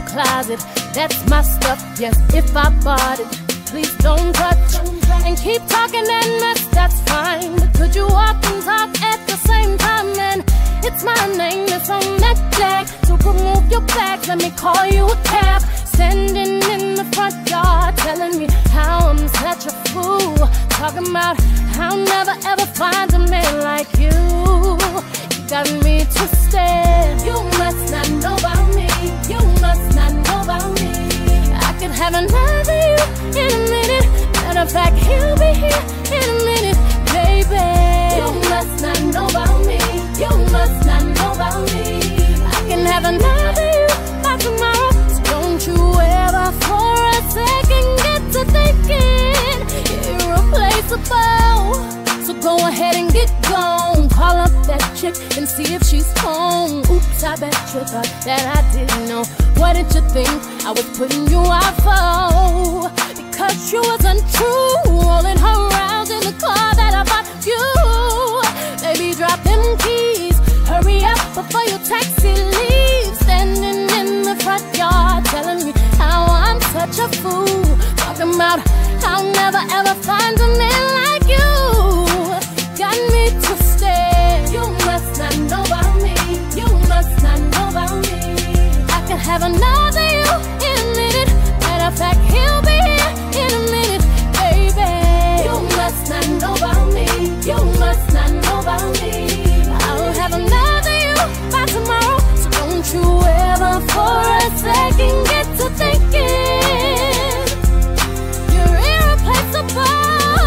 closet. That's my stuff, yes, if I bought it. Please don't touch and keep talking that mess, that's fine. But could you walk and talk at the same time? And it's my name that's on that flag. So remove your bags, let me call you a cab. Standing in the front yard, telling me how I'm such a fool. Talking about how I'll never ever find a man like you. You got me twisted. You must not know about me. You must not know about me. I could have another you in a minute. Matter of fact, he'll be here in a minute, baby. You must not know about me. You must not know about me. I can have another you by tomorrow. So don't you ever for a second get to thinking irreplaceable. So go ahead and get gone. Call up that chick and see if she's home. Oops, I bet you thought that I didn't know. What did you think I was putting you out for? Because you was untrue, rolling her around in the car that I bought you. Baby, drop them keys, hurry up before your taxi leaves. Standing in the front yard, telling me how I'm such a fool. Talking about how I'll never ever find a man like you. Got me twisted. You must not know about me. You must not know about me. I can have another you in a minute. Matter of fact, he'll be here in a minute, baby. You must not know about me. You must not know about me. I'll have another you by tomorrow. So don't you ever for a second get to thinking you're irreplaceable.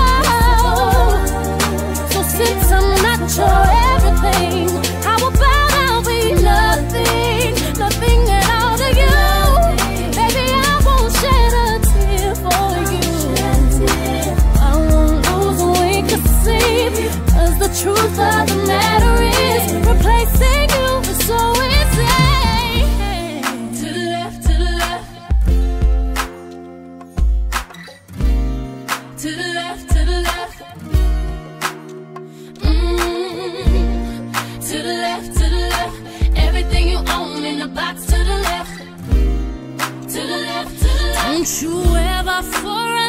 So since I'm not your everything, how about I'll be nothing, nothing at all to you? Baby, I won't shed a tear for you. I won't lose a wink of sleep, 'cause the truth of the matter is replacing you is so easy. To the left, to the left. To the left, to the left. To the left, to the left. Everything you own in the box to the left. To the left, to the left. Don't you ever for a